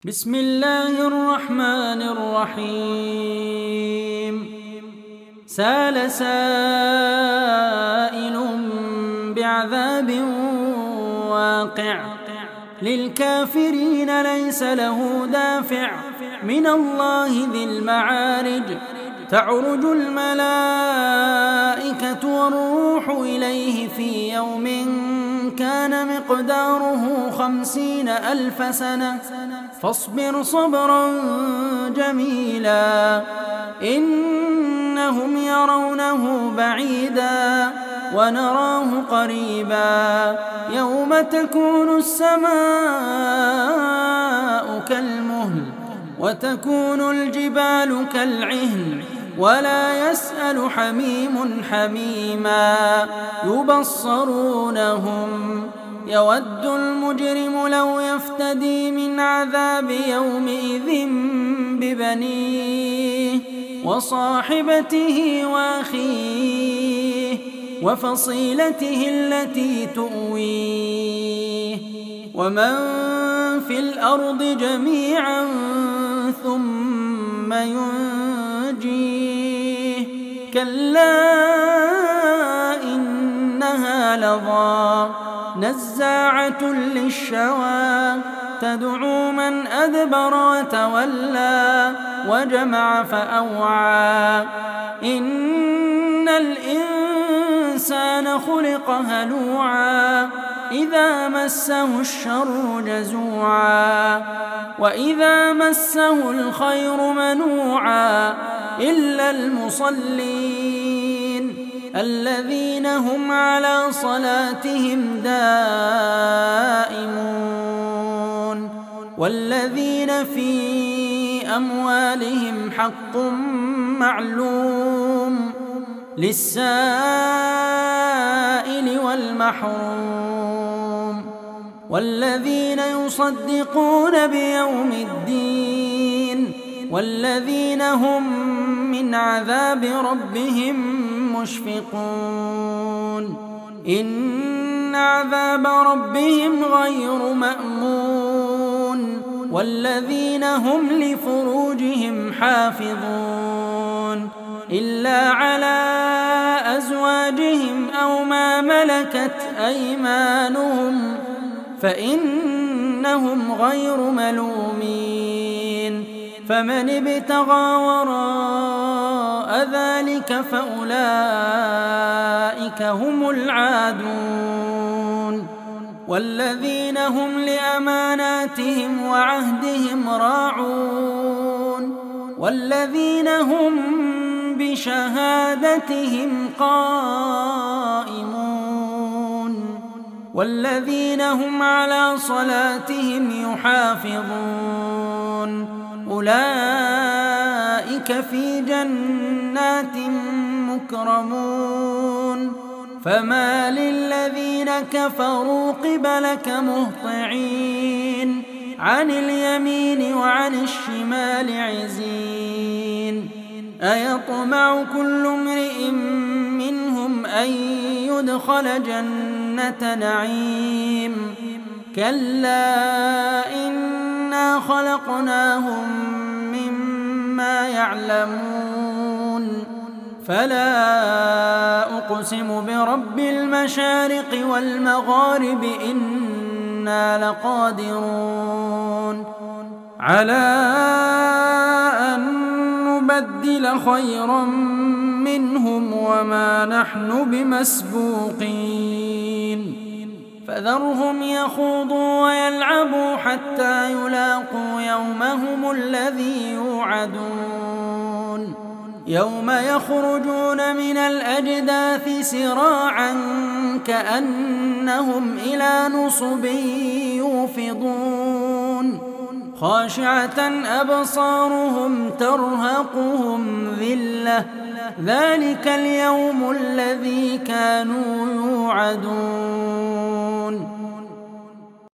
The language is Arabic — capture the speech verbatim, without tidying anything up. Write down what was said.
بسم الله الرحمن الرحيم. سال سائل بعذاب واقع للكافرين ليس له دافع من الله ذي المعارج. تعرج الملائكة والروح إليه في يوم كان مقداره خمسين ألف سنة فاصبر صبرا جميلا إنهم يرونه بعيدا ونراه قريبا يوم تكون السماء كالمهل وتكون الجبال كالعهن ولا يسأل حميم حميما يبصرونهم يود المجرم لو يفتدي من عذاب يومئذ ببنيه وصاحبته وأخيه وفصيلته التي تؤويه ومن في الأرض جميعا ثم ينجيه كلا إنها لظى نزاعة للشوى تدعو من أدبر وتولى وجمع فأوعى إن الإنسان خلق هلوعا إذا مسه الشر جزوعا وإذا مسه الخير منوعا إلا المصلين الذين هم على صلاتهم دائمون والذين في أموالهم حق معلوم للسائل والمحروم والذين يصدقون بيوم الدين والذين هم من عذاب ربهم مشفقون إن عذاب ربهم غير مأمون والذين هم لفروجهم حافظون إلا على أزواجهم أو ما ملكت أيمانهم فإنهم غير ملومين فمن ابتغى وراء ذلك فأولئك هم العادون والذين هم لأماناتهم وعهدهم راعون والذين هم بشهادتهم قائمون والذين هم على صلاتهم يحافظون أولئك في جنات مكرمون فما للذين كفروا قبلك مهطعين عن اليمين وعن الشمال عزين أيطمع كل امرئ منهم أن يدخل جنة نعيم كلا إنا خلقناهم مما يعلمون فلا أقسم برب المشارق والمغارب إنا لقادرون على أن نبدل خيرا منهم وما نحن بمسبوقين فذرهم يخوضوا ويلعبوا حتى يلاقوا يومهم الذي يوعدون يوم يخرجون من الأجداث سراعا كأنهم إلى نصب يوفضون خاشعة أبصارهم ترهقهم ذلة ذلك اليوم الذي كانوا يوعدون